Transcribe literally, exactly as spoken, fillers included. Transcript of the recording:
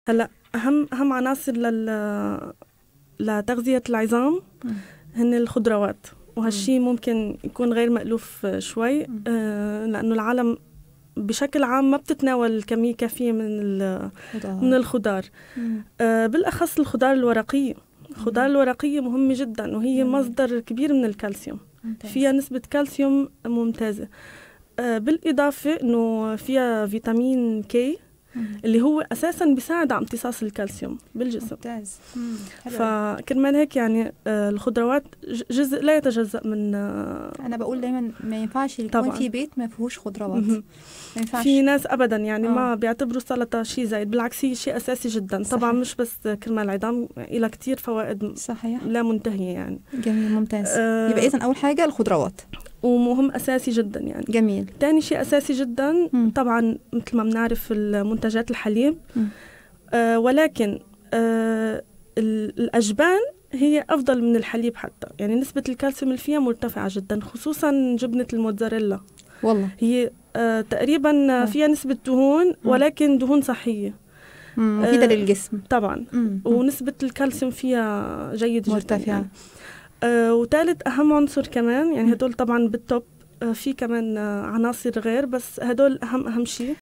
هلا اهم اهم عناصر لل لتغذيه العظام مم. هن الخضروات، وهالشي ممكن يكون غير مألوف شوي آه لانه العالم بشكل عام ما بتتناول كميه كافيه من من الخضار آه بالاخص الخضار الورقيه. الخضار الورقيه مهمه جدا، وهي مم. مصدر كبير من الكالسيوم. ممتاز. فيها نسبه كالسيوم ممتازه، آه بالاضافه انه فيها فيتامين كي اللي هو أساساً بيساعد على امتصاص الكالسيوم بالجسم. ممتاز. فكرمال هيك يعني آه الخضروات جزء لا يتجزأ من آه أنا بقول دايماً ما ينفعش يكون في بيت ما فيهوش خضروات. ما ينفعش. في ناس أبداً يعني آه. ما بيعتبروا السلطة شيء زايد، بالعكس هي شيء أساسي جداً. صحيح. طبعاً مش بس كرمال العظام، إلى كتير فوائد. صحيح. لا منتهية يعني. جميل. ممتاز. آه يبقى إذن أول حاجة الخضروات، ومهم أساسي جدا يعني. جميل. تاني شيء أساسي جدا م. طبعا مثل ما بنعرف المنتجات الحليب، آه ولكن آه الأجبان هي أفضل من الحليب حتى، يعني نسبة الكالسيوم اللي فيها مرتفعة جدا، خصوصا جبنة الموتزاريلا. والله هي آه تقريبا فيها نسبة دهون ولكن دهون صحية مفيدة آه للجسم طبعا. م. ونسبة الكالسيوم فيها جيد مرتفعة جدا يعني. آه وثالث أهم عنصر كمان يعني هدول طبعا بالتوب، آه في كمان آه عناصر غير، بس هدول أهم أهم شيء